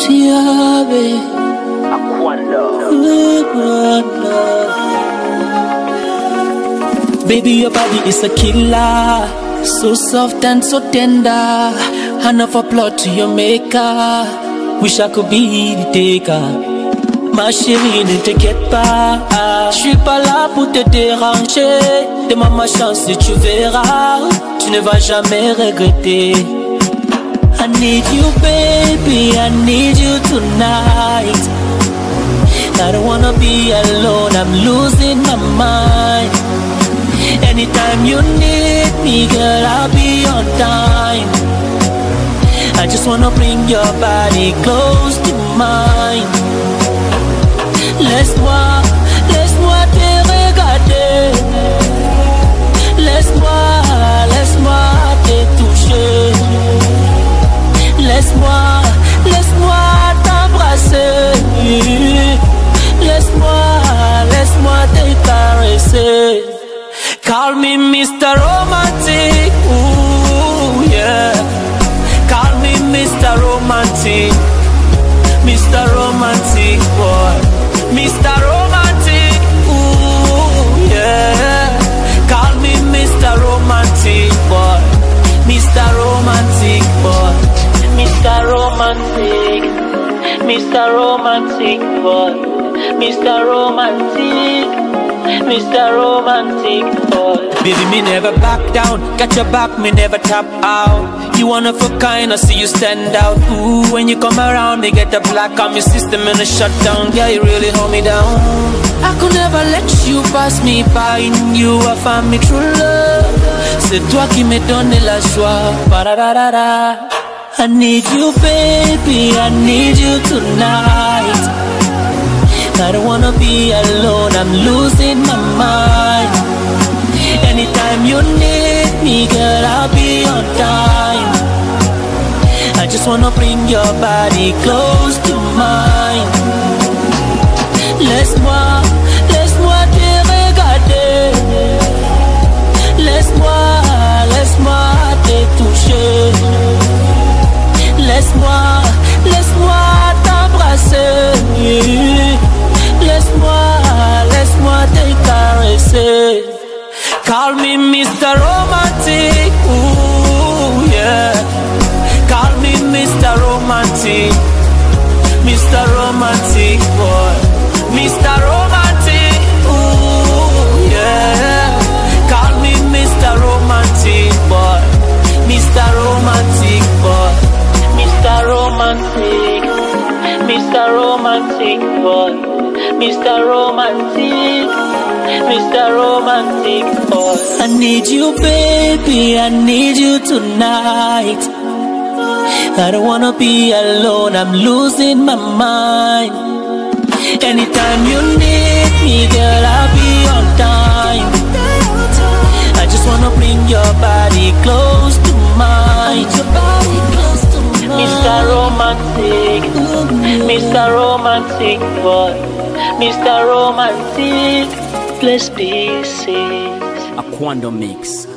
Siabe Aquando. Baby, your body is a killer, so soft and so tender. Enough applaud to your maker. Wish I could be the taker. Ma chérie, ne t'inquiète pas, je suis pas là pour te déranger. Demande ma chance et tu verras, tu ne vas jamais regretter. I need you, baby, I need you tonight. I don't wanna be alone, I'm losing my mind. Anytime you need me, girl, I'll be on time. I just wanna bring your body close to mine. Laisse-moi te regarder. Laisse-moi te toucher. Laisse-moi t'embrasser. Laisse-moi te caresser. Call me Mr. Romantic, ooh yeah. Call me Mr. Romantic, Mr. Romantic boy, Mr. Romantic, ooh yeah. Call me Mr. Romantic boy, Mr. Romantic boy, Mr. Romantic, Mr. Romantic boy, Mr. Romantic, Mr. Romantic boy. Baby, me never back down, got your back, me never tap out. You one of a kind, I see you stand out. Ooh, when you come around, me get the black on my system and a shutdown. Yeah, you really hold me down. I could never let you pass me by. In you, I found me true love. C'est toi qui me donne la joie. Ba-da-da-da-da. I need you, baby, I need you tonight. I don't wanna be alone, I'm losing my mind. Anytime you need me, girl, I'll be on time. I just wanna bring your body close to mine. Laisse-moi te regarder. Laisse-moi te toucher. Laisse-moi t'embrasser. Laisse-moi te caresser. Call me Mr. Romantic, ooh yeah. Call me Mr. Romantic, Mr. Romantic boy, Mr. Romantic, ooh yeah. Call me Mr. Romantic boy, Mr. Romantic boy, Mr. Romantic, Mr. Romantic boy, Mr. Romantic, Mr. Romantic boy. I need you, baby, I need you tonight. I don't wanna be alone, I'm losing my mind. Anytime you need me, girl, I'll be on time. I just wanna bring your body close to mine. Mr. Romantic, Mr. Romantic boy, Mr. Romantic, let's be safe. Aquando mix.